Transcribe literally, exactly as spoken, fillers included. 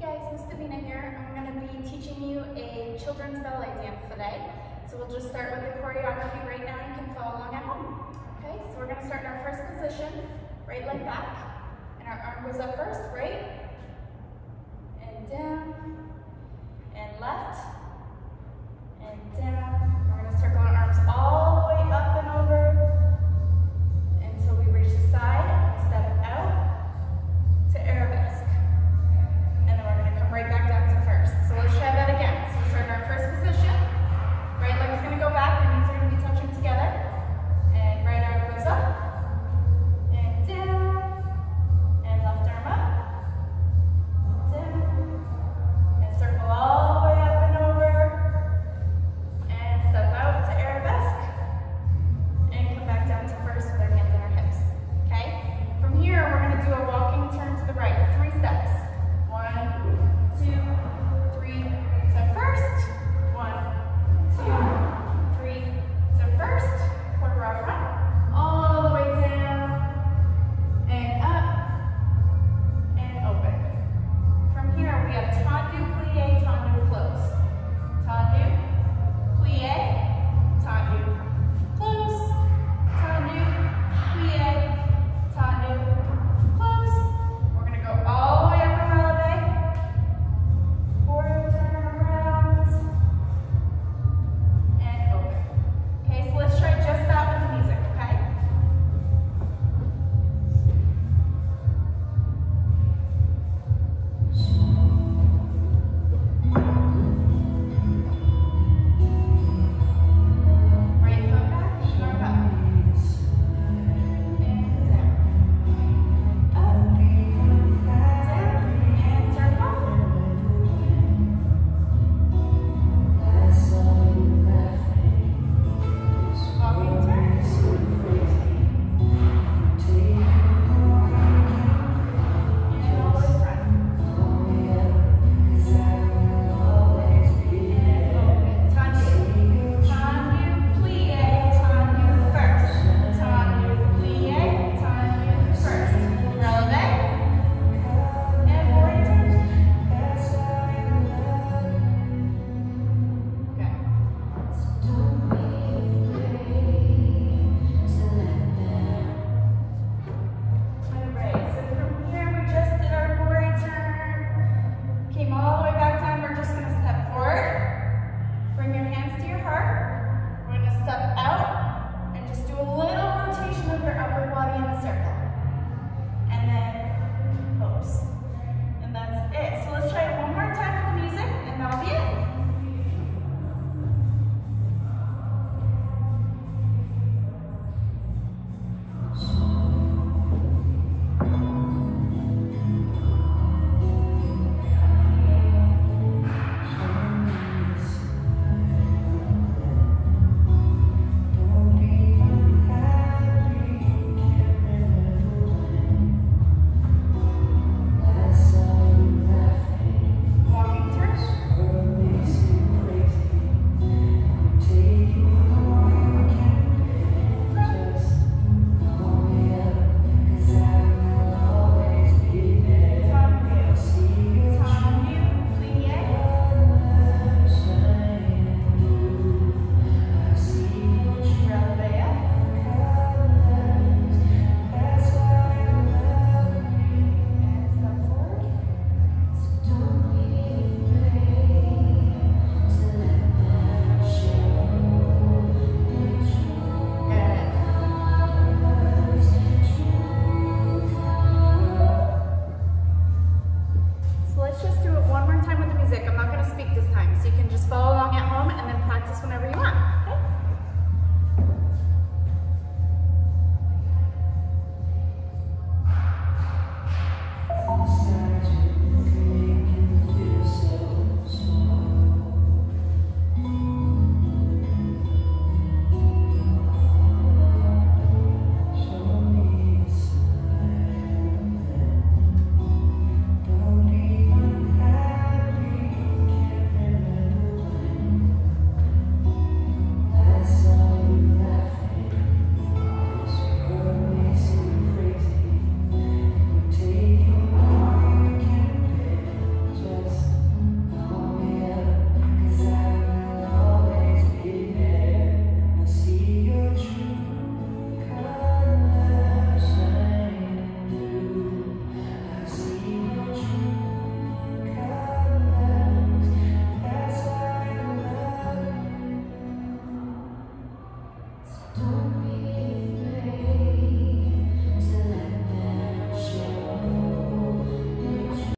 guys, Miss Davina here. I'm going to be teaching you a children's ballet dance today. So we'll just start with the choreography right now. You can follow along at home. Okay, so we're going to start in our first position, right leg back. And our arm goes up first, right? And down. And left. And down. We're going to circle our arms all the way up and over until we reach the side and step out to arabesque. And then we're going to come right back down to first. So let's try that again. So we start in our first position. Right leg is going to go back, our knees are going to be touching together. And right arm goes up and down. And left arm up, down. And circle all the way up and over. And step out to arabesque. And come back down to first with our hands on our hips. Okay? From here, we're going to do a walking turn to the right. Three steps. One, two, three, to first. One, two, three, to first. Quarter round front. All the way down. And up. And open. From here, we have tendu, plie, tendu, close. Tendu, plie, tendu, close. Tendu, plie, tendu, close. We're going to go all the way up and releve. Quarter turn around. And open. Okay, so let's try just that with the music, okay? Right foot back, arm back. And down. Up. Down. And circle. Walking turn. And all the way front. And open. Tendu. Tendu, plie, tendu first. Tendu, plie, tendu first. Releve. And warrior turn. Okay. Alright, so from here we just did our warrior turn. Came all the way back down. We're just going to step forward. Bring your hands to your heart. We're going to step out and just do a little rotation of your upper body in a circle. And then pose. And that's it. So let's try it one more time with the music and that'll be it. Walking turn. Tendu. Tendu, plie. Releve. And step forward. So let's just do it one more time with the music. I'm not going to speak this time, so you can just follow along at home and then practice whenever you want. Okay?